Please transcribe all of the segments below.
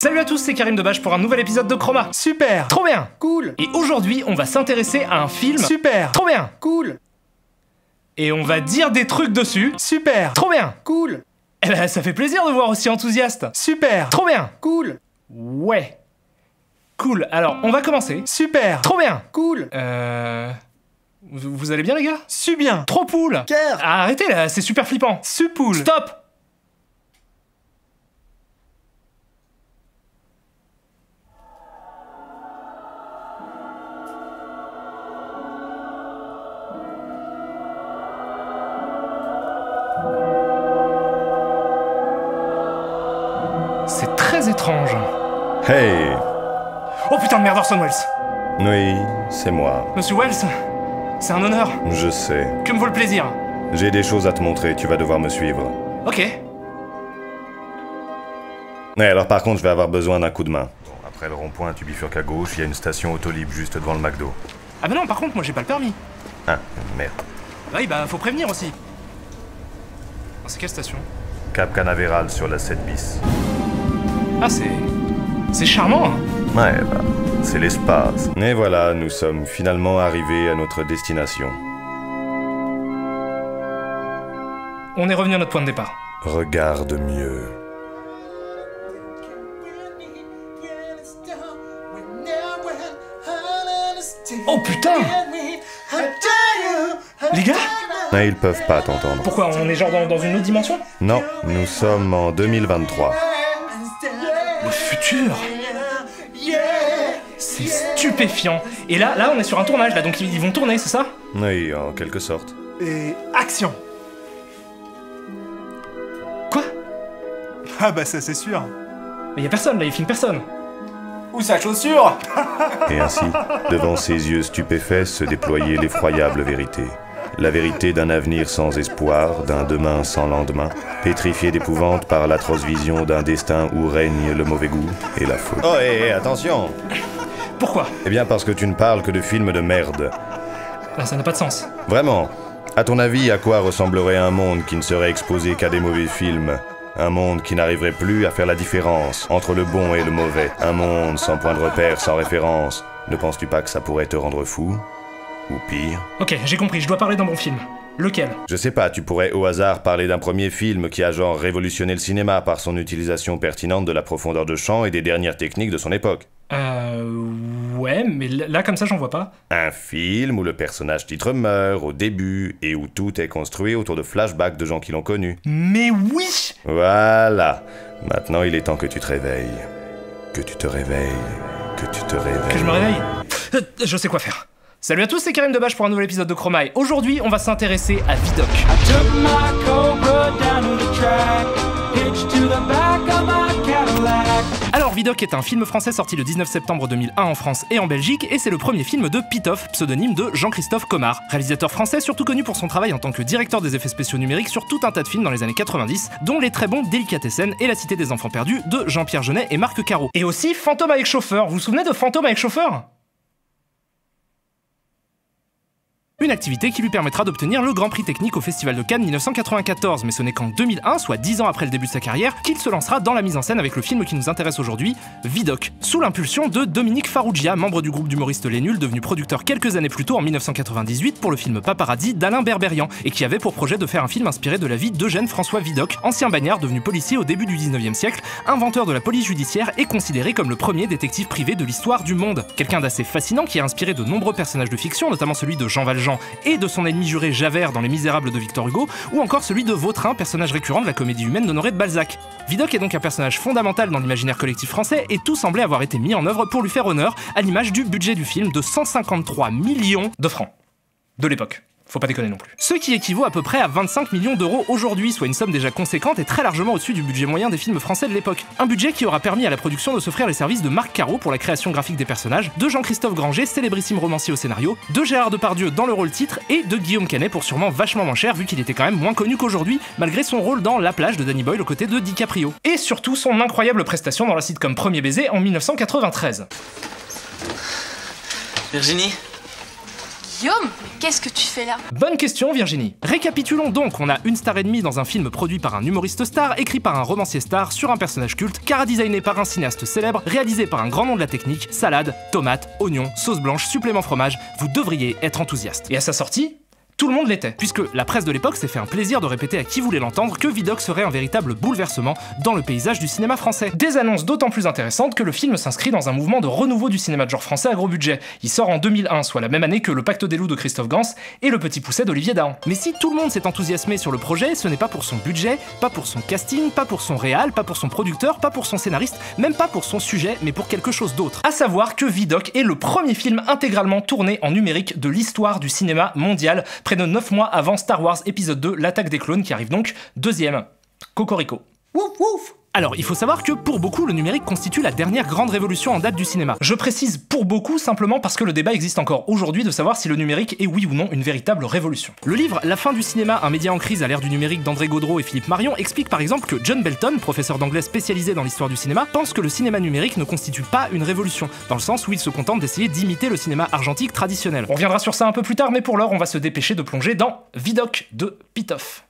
Salut à tous, c'est Karim Debache pour un nouvel épisode de Chroma. Super. Trop bien. Cool. Et aujourd'hui, on va s'intéresser à un film. Super. Trop bien. Cool. Et on va dire des trucs dessus. Super. Trop bien. Cool. Eh ben, ça fait plaisir de voir aussi enthousiaste. Super. Trop bien. Cool. Ouais. Cool, alors on va commencer. Super. Trop bien. Cool. Vous allez bien les gars? Su bien. Trop cool. Ker. Ah, arrêtez là, c'est super flippant. Supoule. Stop. C'est très étrange. Hey! Oh putain de merde, Orson Welles. Oui, c'est moi. Monsieur Welles, c'est un honneur. Je sais. Que me vaut le plaisir? J'ai des choses à te montrer, tu vas devoir me suivre. Ok. Ouais, alors par contre, je vais avoir besoin d'un coup de main. Bon, après le rond-point, tu bifurques à gauche, il y a une station Autolib juste devant le McDo. Ah bah non, par contre, moi j'ai pas le permis. Ah, merde. Oui, bah faut prévenir aussi. C'est quelle station? Cap Canaveral sur la 7 bis. Ah, c'est charmant, hein. Ouais, bah, c'est l'espace. Et voilà, nous sommes finalement arrivés à notre destination. On est revenu à notre point de départ. Regarde mieux. Oh putain! Les gars? Mais ils peuvent pas t'entendre. Pourquoi? On est genre dans une autre dimension? Non, nous sommes en 2023. Le futur? C'est stupéfiant. Et là, on est sur un tournage, là, donc ils vont tourner, c'est ça? Oui, en quelque sorte. Et action. Quoi? Ah bah ça c'est sûr. Mais y a personne, là, ils filment personne. Ou sa chaussure. Et ainsi, devant ses yeux stupéfaits se déployait l'effroyable vérité. La vérité d'un avenir sans espoir, d'un demain sans lendemain, pétrifié d'épouvante par l'atroce vision d'un destin où règne le mauvais goût et la faute. Oh, hé, attention! Pourquoi? Eh bien parce que tu ne parles que de films de merde. Ah, ça n'a pas de sens. Vraiment. À ton avis, à quoi ressemblerait un monde qui ne serait exposé qu'à des mauvais films? Un monde qui n'arriverait plus à faire la différence entre le bon et le mauvais. Un monde sans point de repère, sans référence. Ne penses-tu pas que ça pourrait te rendre fou? Ou pire? Ok, j'ai compris, je dois parler d'un bon film. Lequel? Je sais pas, tu pourrais au hasard parler d'un premier film qui a genre révolutionné le cinéma par son utilisation pertinente de la profondeur de champ et des dernières techniques de son époque. Ouais, mais là comme ça j'en vois pas. Un film où le personnage titre meurt au début et où tout est construit autour de flashbacks de gens qui l'ont connu. Mais oui! Voilà. Maintenant il est temps que tu te réveilles. Que tu te réveilles. Que tu te réveilles. Que je me réveille? Je sais quoi faire. Salut à tous, c'est Karim Debache pour un nouvel épisode de Chroma. Et aujourd'hui, on va s'intéresser à Vidocq. Alors Vidocq est un film français sorti le 19 septembre 2001 en France et en Belgique, et c'est le premier film de Pitof, pseudonyme de Jean-Christophe Comard. Réalisateur français surtout connu pour son travail en tant que directeur des effets spéciaux numériques sur tout un tas de films dans les années 90, dont les très bons Délicatessen et La Cité des Enfants Perdus de Jean-Pierre Jeunet et Marc Caro. Et aussi Fantôme avec chauffeur, vous vous souvenez de Fantôme avec chauffeur? Une activité qui lui permettra d'obtenir le Grand Prix technique au Festival de Cannes 1994, mais ce n'est qu'en 2001, soit 10 ans après le début de sa carrière, qu'il se lancera dans la mise en scène avec le film qui nous intéresse aujourd'hui, Vidocq, sous l'impulsion de Dominique Farrugia, membre du groupe d'humoristes Les Nuls, devenu producteur quelques années plus tôt en 1998 pour le film Paparazzi d'Alain Berberian, et qui avait pour projet de faire un film inspiré de la vie d'Eugène François Vidocq, ancien bagnard devenu policier au début du 19e siècle, inventeur de la police judiciaire et considéré comme le premier détective privé de l'histoire du monde. Quelqu'un d'assez fascinant qui a inspiré de nombreux personnages de fiction, notamment celui de Jean Valjean et de son ennemi juré Javert dans Les Misérables de Victor Hugo, ou encore celui de Vautrin, personnage récurrent de la comédie humaine d'Honoré de Balzac. Vidocq est donc un personnage fondamental dans l'imaginaire collectif français, et tout semblait avoir été mis en œuvre pour lui faire honneur, à l'image du budget du film de 153 millions de francs. De l'époque. Faut pas déconner non plus. Ce qui équivaut à peu près à 25 millions d'euros aujourd'hui, soit une somme déjà conséquente et très largement au-dessus du budget moyen des films français de l'époque. Un budget qui aura permis à la production de s'offrir les services de Marc Caro pour la création graphique des personnages, de Jean-Christophe Granger, célébrissime romancier au scénario, de Gérard Depardieu dans le rôle titre et de Guillaume Canet pour sûrement vachement moins cher vu qu'il était quand même moins connu qu'aujourd'hui, malgré son rôle dans La Plage de Danny Boyle aux côtés de DiCaprio. Et surtout son incroyable prestation dans la sitcom Premier Baiser en 1993. Virginie, Guillaume, mais qu'est-ce que tu fais là? Bonne question Virginie. Récapitulons donc, on a une star et demie dans un film produit par un humoriste star, écrit par un romancier star, sur un personnage culte, cara-designé par un cinéaste célèbre, réalisé par un grand nom de la technique, salade, tomates, oignons, sauce blanche, supplément fromage, vous devriez être enthousiaste. Et à sa sortie, tout le monde l'était, puisque la presse de l'époque s'est fait un plaisir de répéter à qui voulait l'entendre que Vidocq serait un véritable bouleversement dans le paysage du cinéma français. Des annonces d'autant plus intéressantes que le film s'inscrit dans un mouvement de renouveau du cinéma de genre français à gros budget. Il sort en 2001, soit la même année que Le Pacte des loups de Christophe Gans et Le Petit Pousset d'Olivier Dahan. Mais si tout le monde s'est enthousiasmé sur le projet, ce n'est pas pour son budget, pas pour son casting, pas pour son réal, pas pour son producteur, pas pour son scénariste, même pas pour son sujet, mais pour quelque chose d'autre. À savoir que Vidocq est le premier film intégralement tourné en numérique de l'histoire du cinéma mondial, près de 9 mois avant Star Wars épisode 2, l'attaque des clones, qui arrive donc deuxième. Cocorico. Wouf wouf. Alors, il faut savoir que pour beaucoup, le numérique constitue la dernière grande révolution en date du cinéma. Je précise pour beaucoup simplement parce que le débat existe encore aujourd'hui de savoir si le numérique est oui ou non une véritable révolution. Le livre La fin du cinéma, un média en crise à l'ère du numérique d'André Gaudreau et Philippe Marion explique par exemple que John Belton, professeur d'anglais spécialisé dans l'histoire du cinéma, pense que le cinéma numérique ne constitue pas une révolution, dans le sens où il se contente d'essayer d'imiter le cinéma argentique traditionnel. On reviendra sur ça un peu plus tard, mais pour l'heure, on va se dépêcher de plonger dans Vidocq de Pitof.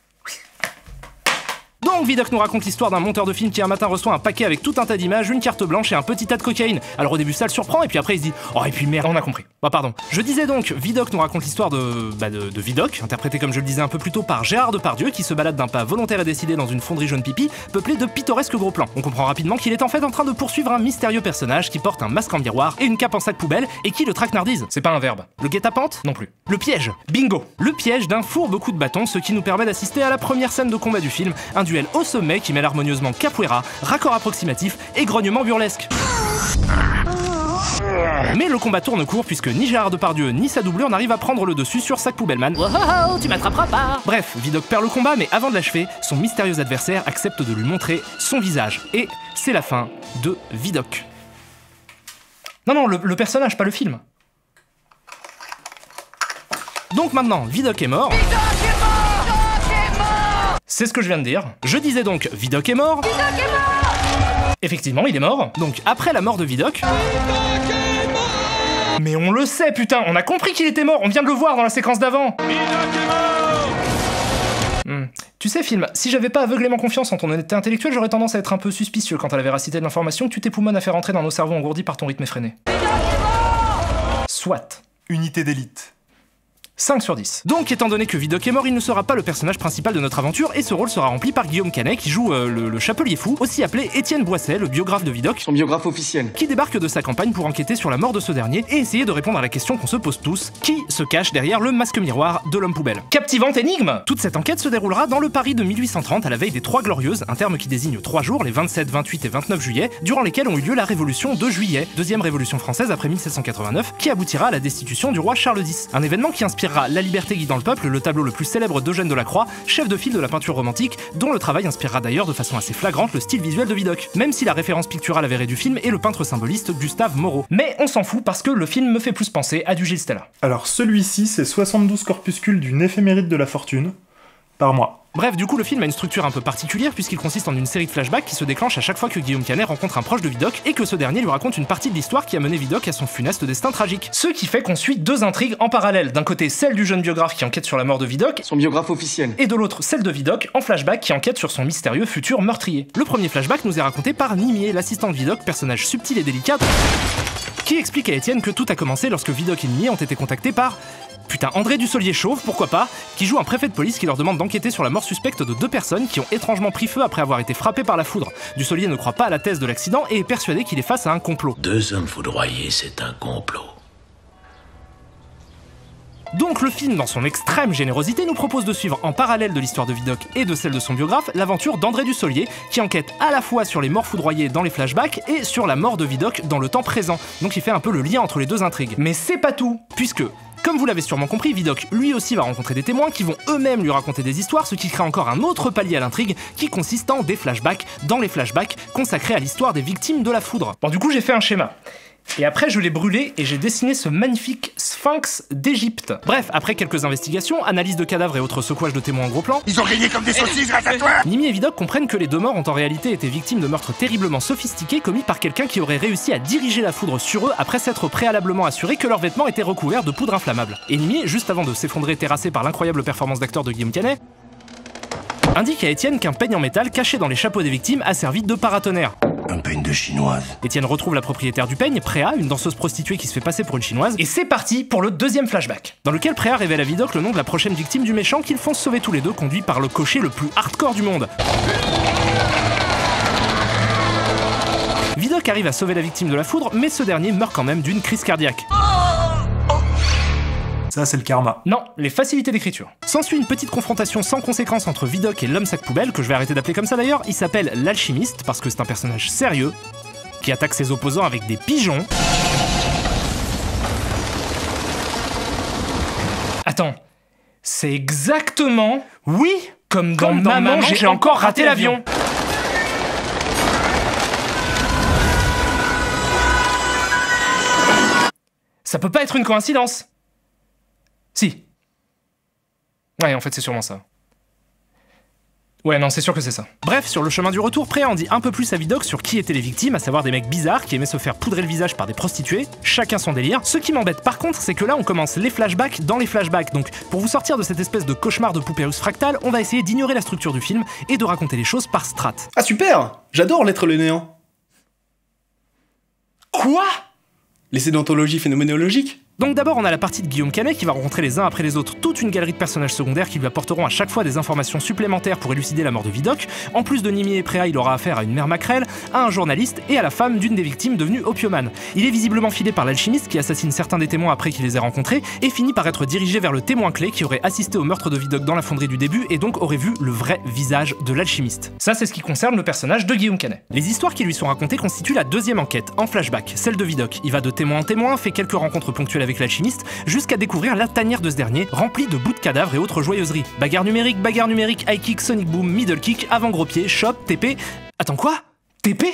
Donc Vidocq nous raconte l'histoire d'un monteur de film qui un matin reçoit un paquet avec tout un tas d'images, une carte blanche et un petit tas de cocaïne. Alors au début ça le surprend et puis après il se dit « Oh et puis merde, on a compris ». Bah pardon. Je disais donc, Vidocq nous raconte l'histoire de Vidocq, interprété comme je le disais un peu plus tôt par Gérard Depardieu, qui se balade d'un pas volontaire et décidé dans une fonderie jaune pipi, peuplée de pittoresques gros plans. On comprend rapidement qu'il est en fait en train de poursuivre un mystérieux personnage qui porte un masque en miroir et une cape en sac poubelle et qui le traquenardise. C'est pas un verbe. Le guet-apens? Non plus. Le piège. Bingo. Le piège d'un fourbe coup de bâton, ce qui nous permet d'assister à la première scène de combat du film, un duel au sommet qui mêle harmonieusement capoeira, raccord approximatif et grognement burlesque. Mais le combat tourne court puisque ni Gérard Depardieu ni sa doublure n'arrivent à prendre le dessus sur Sac Poubelleman. Oh oh oh, tu m'attraperas pas. Bref, Vidocq perd le combat, mais avant de l'achever, son mystérieux adversaire accepte de lui montrer son visage. Et c'est la fin de Vidocq. Non, le personnage, pas le film. Donc maintenant, Vidocq est mort. C'est ce que je viens de dire. Je disais donc, Vidocq est mort. Vidocq est mort. Effectivement, il est mort. Donc, après la mort de Vidocq... Mais on le sait, putain, on a compris qu'il était mort, on vient de le voir dans la séquence d'avant. Vidocq est mort. Tu sais, film, si j'avais pas aveuglément confiance en ton honnêteté intellectuelle, j'aurais tendance à être un peu suspicieux quant à la véracité de l'information que tu t'époumones à faire entrer dans nos cerveaux engourdis par ton rythme effréné. Soit. Unité d'élite. 5 sur 10. Donc, étant donné que Vidocq est mort, il ne sera pas le personnage principal de notre aventure et ce rôle sera rempli par Guillaume Canet qui joue le chapelier fou, aussi appelé Étienne Boisset, le biographe de Vidocq, son biographe officiel, qui débarque de sa campagne pour enquêter sur la mort de ce dernier et essayer de répondre à la question qu'on se pose tous, qui se cache derrière le masque miroir de l'homme poubelle. Captivante énigme! Toute cette enquête se déroulera dans le Paris de 1830 à la veille des Trois Glorieuses, un terme qui désigne 3 jours, les 27, 28 et 29 juillet, durant lesquels ont eu lieu la Révolution de juillet, deuxième révolution française après 1789, qui aboutira à la destitution du roi Charles X. Un événement qui inspirera La Liberté dans le peuple, le tableau le plus célèbre d'Eugène Delacroix, chef de file de la peinture romantique, dont le travail inspirera d'ailleurs de façon assez flagrante le style visuel de Vidocq, même si la référence picturale avérée du film est le peintre symboliste Gustave Moreau. Mais on s'en fout parce que le film me fait plus penser à du Gilles Stella. Alors celui-ci, c'est 72 corpuscules d'une éphéméride de la fortune, par mois. Bref, du coup, le film a une structure un peu particulière puisqu'il consiste en une série de flashbacks qui se déclenche à chaque fois que Guillaume Canet rencontre un proche de Vidocq et que ce dernier lui raconte une partie de l'histoire qui a mené Vidocq à son funeste destin tragique. Ce qui fait qu'on suit 2 intrigues en parallèle. D'un côté, celle du jeune biographe qui enquête sur la mort de Vidocq, son biographe officiel, et de l'autre, celle de Vidocq en flashback qui enquête sur son mystérieux futur meurtrier. Le premier flashback nous est raconté par Nimier, l'assistant de Vidocq, personnage subtil et délicat, qui explique à Étienne que tout a commencé lorsque Vidocq et Nimier ont été contactés par... Putain, André Dussolier chauve, pourquoi pas, qui joue un préfet de police qui leur demande d'enquêter sur la mort suspecte de 2 personnes qui ont étrangement pris feu après avoir été frappées par la foudre. Dussolier ne croit pas à la thèse de l'accident et est persuadé qu'il est face à un complot. 2 hommes foudroyés, c'est un complot. Donc le film, dans son extrême générosité, nous propose de suivre en parallèle de l'histoire de Vidocq et de celle de son biographe, l'aventure d'André Dussolier, qui enquête à la fois sur les morts foudroyées dans les flashbacks et sur la mort de Vidocq dans le temps présent. Donc il fait un peu le lien entre les 2 intrigues. Mais c'est pas tout, puisque... Comme vous l'avez sûrement compris, Vidocq lui aussi va rencontrer des témoins qui vont eux-mêmes lui raconter des histoires, ce qui crée encore un autre palier à l'intrigue qui consiste en des flashbacks dans les flashbacks consacrés à l'histoire des victimes de la foudre. Bon, du coup, j'ai fait un schéma. Et après, je l'ai brûlé et j'ai dessiné ce magnifique sphinx d'Égypte. Bref, après quelques investigations, analyse de cadavres et autres secouages de témoins en gros plan, Ils ont gagné comme des saucisses grâce à toi. Nimi et Vidocq comprennent que les deux morts ont en réalité été victimes de meurtres terriblement sophistiqués commis par quelqu'un qui aurait réussi à diriger la foudre sur eux après s'être préalablement assuré que leurs vêtements étaient recouverts de poudre inflammable. Et Nimi, juste avant de s'effondrer terrassé par l'incroyable performance d'acteur de Guillaume Canet, indique à Étienne qu'un peigne en métal caché dans les chapeaux des victimes a servi de paratonnerre. Un peigne de chinoise. Étienne retrouve la propriétaire du peigne, Préa, une danseuse prostituée qui se fait passer pour une chinoise, et c'est parti pour le deuxième flashback, dans lequel Préa révèle à Vidocq le nom de la prochaine victime du méchant qu'ils font sauver tous les deux, conduit par le cocher le plus hardcore du monde. Vidocq arrive à sauver la victime de la foudre, mais ce dernier meurt quand même d'une crise cardiaque. Ça, c'est le karma. Non, les facilités d'écriture. S'ensuit une petite confrontation sans conséquence entre Vidocq et l'homme sac poubelle, que je vais arrêter d'appeler comme ça d'ailleurs. Il s'appelle l'alchimiste, parce que c'est un personnage sérieux, qui attaque ses opposants avec des pigeons. Attends, c'est exactement... Oui, comme dans Maman, j'ai encore raté l'avion. Ça peut pas être une coïncidence. Si. Ouais, en fait, c'est sûrement ça. Ouais, non, c'est sûr que c'est ça. Bref, sur le chemin du retour, Préa en dit un peu plus à Vidocq sur qui étaient les victimes, à savoir des mecs bizarres qui aimaient se faire poudrer le visage par des prostituées, chacun son délire. Ce qui m'embête par contre, c'est que là, on commence les flashbacks dans les flashbacks. Donc, pour vous sortir de cette espèce de cauchemar de poupée russe fractale, on va essayer d'ignorer la structure du film et de raconter les choses par strates. Ah super! J'adore l'être le néant. Quoi? Les sédentologies phénoménologiques? Donc d'abord on a la partie de Guillaume Canet qui va rencontrer les uns après les autres toute une galerie de personnages secondaires qui lui apporteront à chaque fois des informations supplémentaires pour élucider la mort de Vidocq. En plus de Nimi et Préa, il aura affaire à une mère maquerelle, à un journaliste et à la femme d'une des victimes devenue opiomane. Il est visiblement filé par l'alchimiste qui assassine certains des témoins après qu'il les ait rencontrés et finit par être dirigé vers le témoin clé qui aurait assisté au meurtre de Vidocq dans la fonderie du début et donc aurait vu le vrai visage de l'alchimiste. Ça c'est ce qui concerne le personnage de Guillaume Canet. Les histoires qui lui sont racontées constituent la deuxième enquête, en flashback, celle de Vidocq. Il va de témoin en témoin, fait quelques rencontres ponctuelles avec l'alchimiste, jusqu'à découvrir la tanière de ce dernier, remplie de bouts de cadavres et autres joyeuseries. Bagarre numérique, high kick, sonic boom, middle kick, avant gros pied, chop, TP... Attends quoi? TP?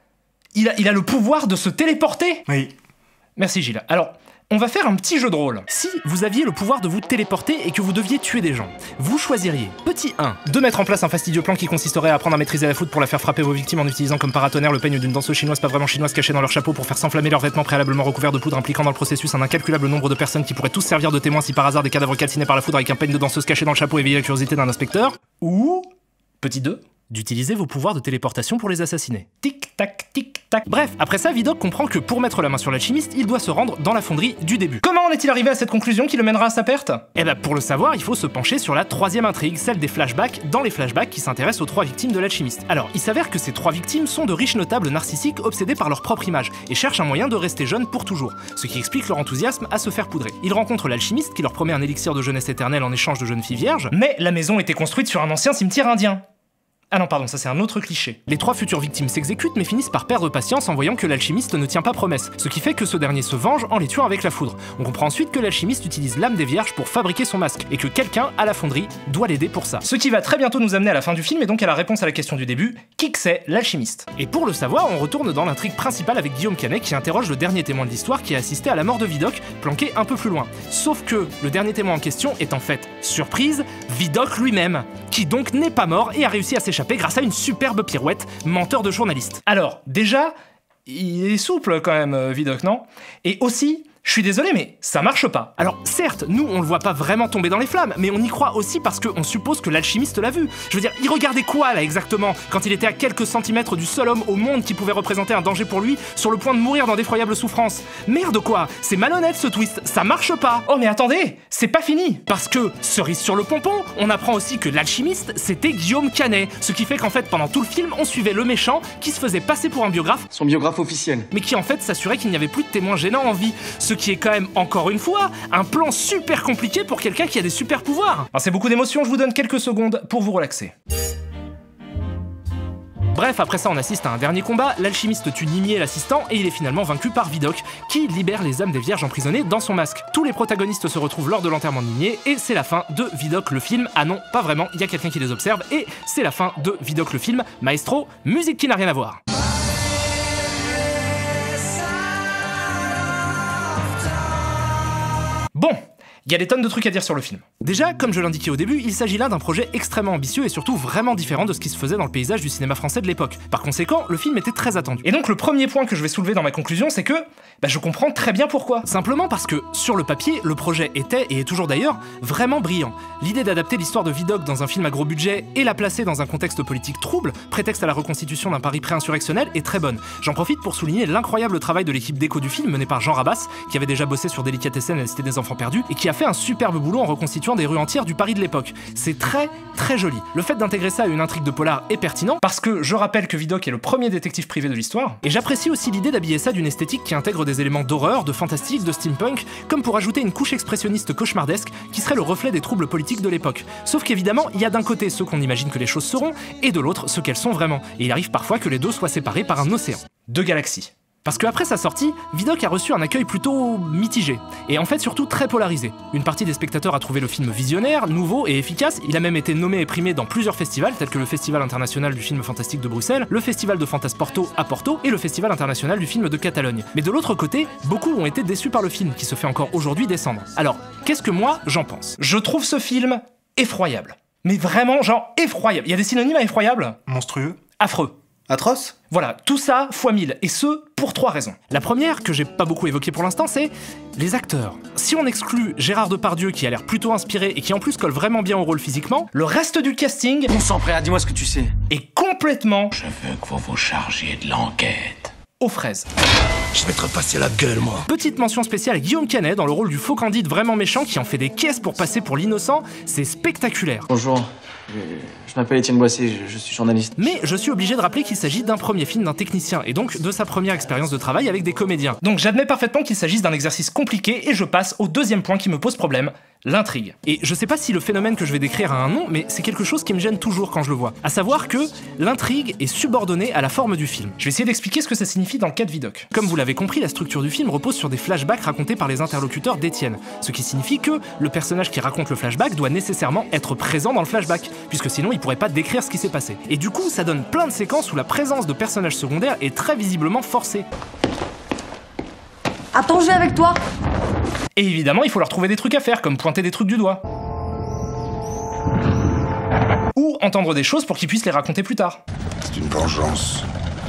Il a le pouvoir de se téléporter? Oui. Merci Gilles. Alors, on va faire un petit jeu de rôle. Si vous aviez le pouvoir de vous téléporter et que vous deviez tuer des gens, vous choisiriez, petit 1, de mettre en place un fastidieux plan qui consisterait à apprendre à maîtriser la foudre pour la faire frapper vos victimes en utilisant comme paratonnerre le peigne d'une danseuse chinoise pas vraiment chinoise cachée dans leur chapeau pour faire s'enflammer leurs vêtements préalablement recouverts de poudre, impliquant dans le processus un incalculable nombre de personnes qui pourraient tous servir de témoins si par hasard des cadavres calcinés par la foudre avec un peigne de danseuse caché dans le chapeau éveillait la curiosité d'un inspecteur. Ou, petit 2, d'utiliser vos pouvoirs de téléportation pour les assassiner. Tic-tac, tic-tac. Bref, après ça, Vidocq comprend que pour mettre la main sur l'alchimiste, il doit se rendre dans la fonderie du début. Comment en est-il arrivé à cette conclusion qui le mènera à sa perte? Eh ben, pour le savoir, il faut se pencher sur la troisième intrigue, celle des flashbacks, dans les flashbacks qui s'intéressent aux 3 victimes de l'alchimiste. Alors, il s'avère que ces 3 victimes sont de riches notables narcissiques obsédés par leur propre image et cherchent un moyen de rester jeunes pour toujours, ce qui explique leur enthousiasme à se faire poudrer. Ils rencontrent l'alchimiste qui leur promet un élixir de jeunesse éternelle en échange de jeunes filles vierges, mais la maison était construite sur un ancien cimetière indien. Ah non, pardon, ça c'est un autre cliché. Les 3 futures victimes s'exécutent mais finissent par perdre patience en voyant que l'alchimiste ne tient pas promesse, ce qui fait que ce dernier se venge en les tuant avec la foudre. On comprend ensuite que l'alchimiste utilise l'âme des vierges pour fabriquer son masque, et que quelqu'un, à la fonderie, doit l'aider pour ça. Ce qui va très bientôt nous amener à la fin du film et donc à la réponse à la question du début, qui que c'est l'alchimiste? Et pour le savoir, on retourne dans l'intrigue principale avec Guillaume Canet qui interroge le dernier témoin de l'histoire qui a assisté à la mort de Vidocq, planqué un peu plus loin. Sauf que le dernier témoin en question est en fait, surprise, Vidocq lui-même, qui donc n'est pas mort et a réussi à s'échapper grâce à une superbe pirouette, menteur de journaliste. Alors, déjà, il est souple quand même, Vidocq, non? Et aussi, je suis désolé, mais ça marche pas. Alors, certes, nous, on le voit pas vraiment tomber dans les flammes, mais on y croit aussi parce qu'on suppose que l'alchimiste l'a vu. Je veux dire, il regardait quoi, là, exactement, quand il était à quelques centimètres du seul homme au monde qui pouvait représenter un danger pour lui, sur le point de mourir dans d'effroyables souffrances? Merde, quoi! C'est malhonnête, ce twist, ça marche pas! Oh, mais attendez, c'est pas fini! Parce que, cerise sur le pompon, on apprend aussi que l'alchimiste, c'était Guillaume Canet, ce qui fait qu'en fait, pendant tout le film, on suivait le méchant, qui se faisait passer pour un biographe, Son biographe officiel. mais qui en fait s'assurait qu'il n'y avait plus de témoins gênants en vie, ce qui est quand même, encore une fois, un plan super compliqué pour quelqu'un qui a des super pouvoirs. Alors c'est beaucoup d'émotions, je vous donne quelques secondes pour vous relaxer. Bref, après ça on assiste à un dernier combat, l'alchimiste tue Nimi et l'assistant et il est finalement vaincu par Vidocq, qui libère les âmes des vierges emprisonnées dans son masque. Tous les protagonistes se retrouvent lors de l'enterrement de Nimi et c'est la fin de Vidocq le film. Ah non, pas vraiment, il y a quelqu'un qui les observe et c'est la fin de Vidocq le film. Maestro, musique qui n'a rien à voir. Il y a des tonnes de trucs à dire sur le film. Déjà, comme je l'indiquais au début, il s'agit là d'un projet extrêmement ambitieux et surtout vraiment différent de ce qui se faisait dans le paysage du cinéma français de l'époque. Par conséquent, le film était très attendu. Et donc le premier point que je vais soulever dans ma conclusion, c'est que je comprends très bien pourquoi. Simplement parce que, sur le papier, le projet était, et est toujours d'ailleurs, vraiment brillant. L'idée d'adapter l'histoire de Vidocq dans un film à gros budget et la placer dans un contexte politique trouble, prétexte à la reconstitution d'un Paris pré-insurrectionnel, est très bonne. J'en profite pour souligner l'incroyable travail de l'équipe d'écho du film menée par Jean Rabas, qui avait déjà bossé sur Délicatessen et la Cité des Enfants Perdus, et qui a fait un superbe boulot en reconstituant des rues entières du Paris de l'époque. C'est très, très joli. Le fait d'intégrer ça à une intrigue de polar est pertinent, parce que je rappelle que Vidocq est le premier détective privé de l'histoire, et j'apprécie aussi l'idée d'habiller ça d'une esthétique qui intègre des éléments d'horreur, de fantastique, de steampunk, comme pour ajouter une couche expressionniste cauchemardesque qui serait le reflet des troubles politiques de l'époque. Sauf qu'évidemment, il y a d'un côté ceux qu'on imagine que les choses seront, et de l'autre ceux qu'elles sont vraiment, et il arrive parfois que les deux soient séparés par un océan. Deux galaxies. Parce qu'après sa sortie, Vidocq a reçu un accueil plutôt mitigé, et en fait surtout très polarisé. Une partie des spectateurs a trouvé le film visionnaire, nouveau et efficace, il a même été nommé et primé dans plusieurs festivals, tels que le Festival international du film fantastique de Bruxelles, le Festival de Fantasporto à Porto, et le Festival international du film de Catalogne. Mais de l'autre côté, beaucoup ont été déçus par le film, qui se fait encore aujourd'hui descendre. Alors, qu'est-ce que moi j'en pense? Je trouve ce film effroyable. Mais vraiment, genre effroyable. Il y a des synonymes à effroyable? Monstrueux. Affreux. Atroce? Voilà, tout ça fois 1000, et ce, pour 3 raisons. La première, que j'ai pas beaucoup évoquée pour l'instant, c'est les acteurs. Si on exclut Gérard Depardieu, qui a l'air plutôt inspiré et qui en plus colle vraiment bien au rôle physiquement, le reste du casting... Bon sang, frère, dis-moi ce que tu sais. ...est complètement... Je veux que vous vous chargiez de l'enquête. ...aux fraises. Je vais te repasser la gueule, moi. Petite mention spéciale à Guillaume Canet, dans le rôle du faux Candide vraiment méchant, qui en fait des caisses pour passer pour l'innocent, c'est spectaculaire. Bonjour, je m'appelle Étienne Boissé, je suis journaliste. Mais je suis obligé de rappeler qu'il s'agit d'un premier film d'un technicien, et donc de sa première expérience de travail avec des comédiens. Donc j'admets parfaitement qu'il s'agisse d'un exercice compliqué, et je passe au deuxième point qui me pose problème, l'intrigue. Et je sais pas si le phénomène que je vais décrire a un nom, mais c'est quelque chose qui me gêne toujours quand je le vois. À savoir que l'intrigue est subordonnée à la forme du film. Je vais essayer d'expliquer ce que ça signifie dans le cas de Vidocq. Comme vous l'avez compris, la structure du film repose sur des flashbacks racontés par les interlocuteurs d'Étienne, ce qui signifie que le personnage qui raconte le flashback doit nécessairement être présent dans le flashback, puisque sinon il pourrait pas décrire ce qui s'est passé. Et du coup, ça donne plein de séquences où la présence de personnages secondaires est très visiblement forcée. Attends, je vais avec toi. Et évidemment, il faut leur trouver des trucs à faire, comme pointer des trucs du doigt. Ou entendre des choses pour qu'ils puissent les raconter plus tard. C'est une vengeance.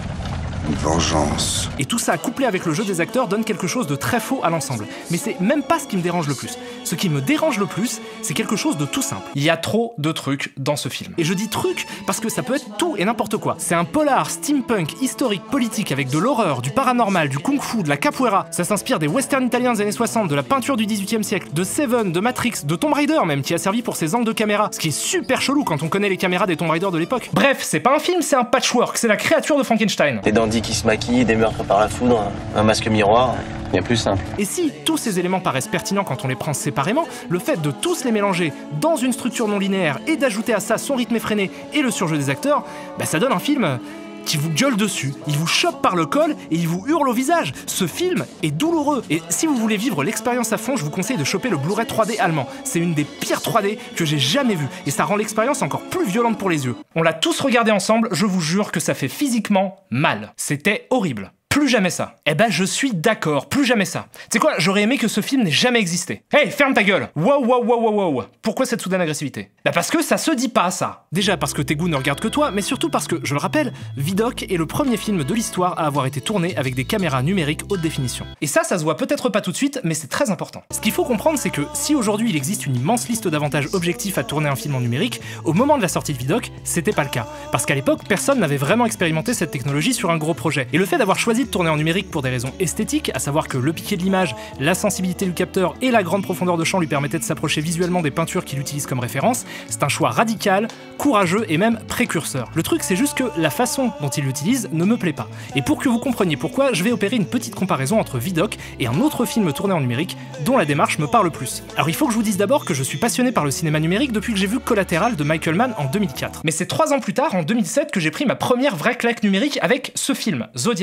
Une vengeance. Et tout ça, couplé avec le jeu des acteurs, donne quelque chose de très faux à l'ensemble. Mais c'est même pas ce qui me dérange le plus. Ce qui me dérange le plus, c'est quelque chose de tout simple. Il y a trop de trucs dans ce film. Et je dis trucs parce que ça peut être tout et n'importe quoi. C'est un polar steampunk historique politique avec de l'horreur, du paranormal, du kung-fu, de la capoeira. Ça s'inspire des westerns italiens des années 60, de la peinture du 18e siècle, de Seven, de Matrix, de Tomb Raider même, qui a servi pour ses angles de caméra. Ce qui est super chelou quand on connaît les caméras des Tomb Raider de l'époque. Bref, c'est pas un film, c'est un patchwork, c'est la créature de Frankenstein. Des dandys qui se maquillent, des meurtres par la foudre, un masque miroir, bien plus simple. Et si tous ces éléments paraissent pertinents quand on les prend séparément, le fait de tous les mélanger dans une structure non linéaire et d'ajouter à ça son rythme effréné et le surjeu des acteurs, ça donne un film qui vous gueule dessus, il vous chope par le col et il vous hurle au visage. Ce film est douloureux. Et si vous voulez vivre l'expérience à fond, je vous conseille de choper le Blu-ray 3D allemand. C'est une des pires 3D que j'ai jamais vues. Et ça rend l'expérience encore plus violente pour les yeux. On l'a tous regardé ensemble, je vous jure que ça fait physiquement mal. C'était horrible. Plus jamais ça. Je suis d'accord, plus jamais ça. Tu sais quoi, j'aurais aimé que ce film n'ait jamais existé. Hey, ferme ta gueule. Wow. Pourquoi cette soudaine agressivité? Parce que ça se dit pas, ça. Déjà parce que tes goûts ne regardent que toi, mais surtout parce que, je le rappelle, Vidocq est le premier film de l'histoire à avoir été tourné avec des caméras numériques haute définition. Et ça se voit peut-être pas tout de suite, mais c'est très important. Ce qu'il faut comprendre, c'est que si aujourd'hui il existe une immense liste d'avantages objectifs à tourner un film en numérique, au moment de la sortie de Vidocq, c'était pas le cas. Parce qu'à l'époque, personne n'avait vraiment expérimenté cette technologie sur un gros projet. Et le fait d'avoir choisi de tourner en numérique pour des raisons esthétiques, à savoir que le piqué de l'image, la sensibilité du capteur et la grande profondeur de champ lui permettaient de s'approcher visuellement des peintures qu'il utilise comme référence, c'est un choix radical, courageux et même précurseur. Le truc, c'est juste que la façon dont il l'utilise ne me plaît pas. Et pour que vous compreniez pourquoi, je vais opérer une petite comparaison entre Vidocq et un autre film tourné en numérique dont la démarche me parle plus. Alors il faut que je vous dise d'abord que je suis passionné par le cinéma numérique depuis que j'ai vu Collatéral de Michael Mann en 2004. Mais c'est 3 ans plus tard, en 2007, que j'ai pris ma première vraie claque numérique avec ce film, Zodiac de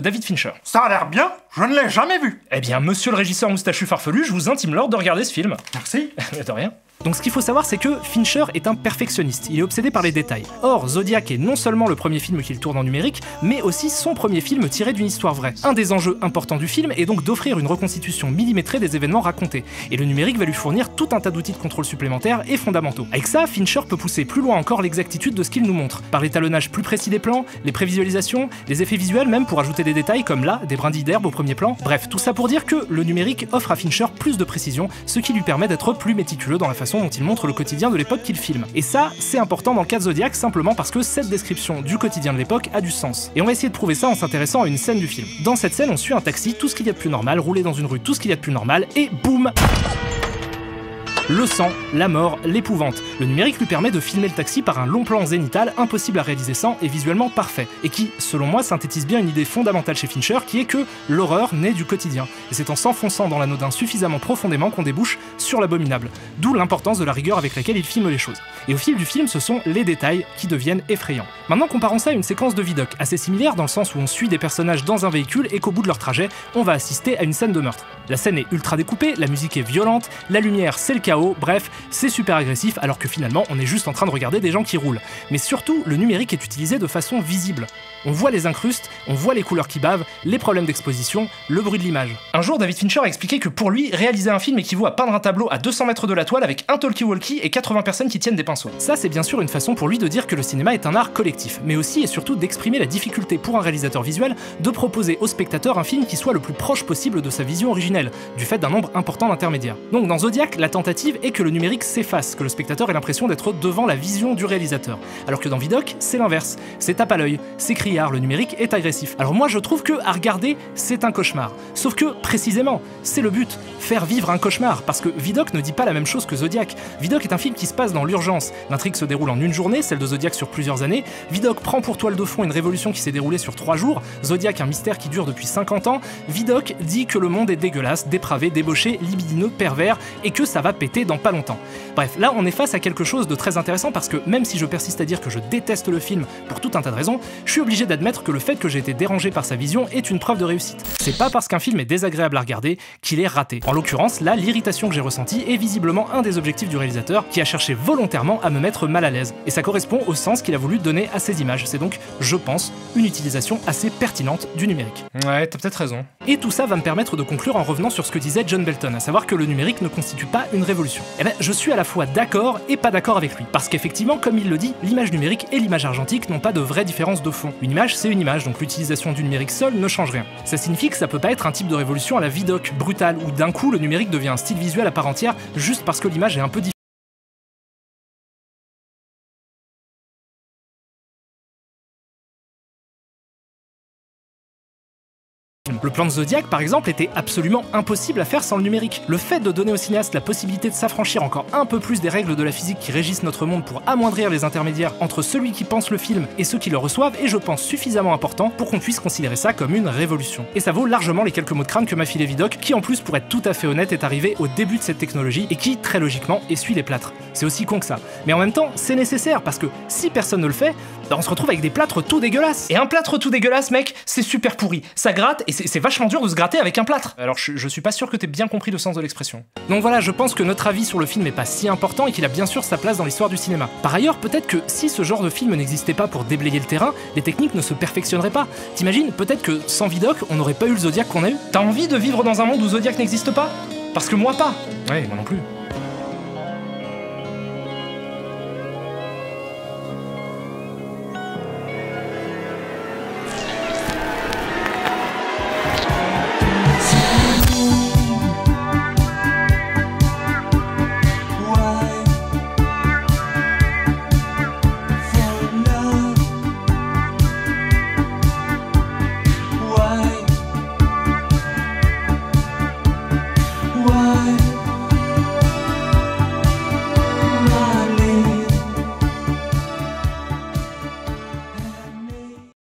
David Fincher. Ça a l'air bien, je ne l'ai jamais vu. Eh bien, monsieur le régisseur moustachu farfelu, je vous intime l'ordre de regarder ce film. Merci. De rien. Donc ce qu'il faut savoir, c'est que Fincher est un perfectionniste, il est obsédé par les détails. Or, Zodiac est non seulement le premier film qu'il tourne en numérique, mais aussi son premier film tiré d'une histoire vraie. Un des enjeux importants du film est donc d'offrir une reconstitution millimétrée des événements racontés, et le numérique va lui fournir tout un tas d'outils de contrôle supplémentaires et fondamentaux. Avec ça, Fincher peut pousser plus loin encore l'exactitude de ce qu'il nous montre, par l'étalonnage plus précis des plans, les prévisualisations, les effets visuels même pour ajouter des détails comme là, des brindilles d'herbe au premier plan. Bref, tout ça pour dire que le numérique offre à Fincher plus de précision, ce qui lui permet d'être plus méticuleux dans la façon dont il montre le quotidien de l'époque qu'il filme. Et ça, c'est important dans le cas de Zodiac simplement parce que cette description du quotidien de l'époque a du sens. Et on va essayer de prouver ça en s'intéressant à une scène du film. Dans cette scène, on suit un taxi, tout ce qu'il y a de plus normal, rouler dans une rue, tout ce qu'il y a de plus normal, et boum! Le sang, la mort, l'épouvante. Le numérique lui permet de filmer le taxi par un long plan zénital impossible à réaliser sans et visuellement parfait, et qui, selon moi, synthétise bien une idée fondamentale chez Fincher qui est que l'horreur naît du quotidien. Et c'est en s'enfonçant dans l'anodin suffisamment profondément qu'on débouche sur l'abominable. D'où l'importance de la rigueur avec laquelle il filme les choses. Et au fil du film, ce sont les détails qui deviennent effrayants. Maintenant, comparons ça à une séquence de Vidocq, assez similaire dans le sens où on suit des personnages dans un véhicule et qu'au bout de leur trajet, on va assister à une scène de meurtre. La scène est ultra découpée, la musique est violente, la lumière c'est le chaos, bref, c'est super agressif alors que finalement on est juste en train de regarder des gens qui roulent. Mais surtout, le numérique est utilisé de façon visible. On voit les incrustes, on voit les couleurs qui bavent, les problèmes d'exposition, le bruit de l'image. Un jour, David Fincher a expliqué que pour lui, réaliser un film équivaut à peindre un tableau à 200 mètres de la toile avec un talkie-walkie et 80 personnes qui tiennent des pinceaux. Ça, c'est bien sûr une façon pour lui de dire que le cinéma est un art collectif, mais aussi et surtout d'exprimer la difficulté pour un réalisateur visuel de proposer au spectateur un film qui soit le plus proche possible de sa vision originelle, du fait d'un nombre important d'intermédiaires. Donc dans Zodiac, la tentative est que le numérique s'efface, que le spectateur ait l'impression d'être devant la vision du réalisateur. Alors que dans Vidocq, c'est l'inverse. C'est tape à l'œil, c'est criard, le numérique est agressif. Alors moi je trouve que à regarder, c'est un cauchemar. Sauf que, précisément, c'est le but, faire vivre un cauchemar, parce que Vidocq ne dit pas la même chose que Zodiac. Vidocq est un film qui se passe dans l'urgence. L'intrigue se déroule en une journée, celle de Zodiac sur plusieurs années. Vidocq prend pour toile de fond une révolution qui s'est déroulée sur 3 jours. Zodiac un mystère qui dure depuis 50 ans. Vidocq dit que le monde est dégueulasse, dépravé, débauché, libidineux, pervers, et que ça va péter dans pas longtemps. Bref, là on est face à quelque chose de très intéressant parce que même si je persiste à dire que je déteste le film pour tout un tas de raisons, je suis obligé d'admettre que le fait que j'ai été dérangé par sa vision est une preuve de réussite. C'est pas parce qu'un film est désagréable à regarder qu'il est raté. En l'occurrence, là, l'irritation que j'ai ressentie est visiblement un des objectifs du réalisateur qui a cherché volontairement à me mettre mal à l'aise. Et ça correspond au sens qu'il a voulu donner à ces images. C'est donc, je pense, une utilisation assez pertinente du numérique. Ouais, t'as peut-être raison. Et tout ça va me permettre de conclure en revenant sur ce que disait John Belton, à savoir que le numérique ne constitue pas une révolution. Eh ben, je suis à la fois d'accord et pas d'accord avec lui. Parce qu'effectivement, comme il le dit, l'image numérique et l'image argentique n'ont pas de vraie différence de fond. Une image, c'est une image, donc l'utilisation du numérique seul ne change rien. Ça signifie que ça peut pas être un type de révolution à la Vidocq, brutale, où d'un coup le numérique devient un style visuel à part entière juste parce que l'image est un peu différente. Le plan de Zodiac, par exemple, était absolument impossible à faire sans le numérique. Le fait de donner au cinéaste la possibilité de s'affranchir encore un peu plus des règles de la physique qui régissent notre monde pour amoindrir les intermédiaires entre celui qui pense le film et ceux qui le reçoivent est, je pense, suffisamment important pour qu'on puisse considérer ça comme une révolution. Et ça vaut largement les quelques mots de crâne que m'a filé Vidocq, qui en plus, pour être tout à fait honnête, est arrivé au début de cette technologie et qui, très logiquement, essuie les plâtres. C'est aussi con que ça. Mais en même temps, c'est nécessaire parce que si personne ne le fait, bah on se retrouve avec des plâtres tout dégueulasses. Et un plâtre tout dégueulasse, mec, c'est super pourri. Ça gratte et c'est vachement dur de se gratter avec un plâtre. Alors je suis pas sûr que t'aies bien compris le sens de l'expression. Donc voilà, je pense que notre avis sur le film est pas si important et qu'il a bien sûr sa place dans l'histoire du cinéma. Par ailleurs, peut-être que si ce genre de film n'existait pas pour déblayer le terrain, les techniques ne se perfectionneraient pas. T'imagines, peut-être que sans Vidocq, on n'aurait pas eu le Zodiac qu'on a eu. T'as envie de vivre dans un monde où Zodiac n'existe pas ? Parce que moi pas. Ouais, moi non plus.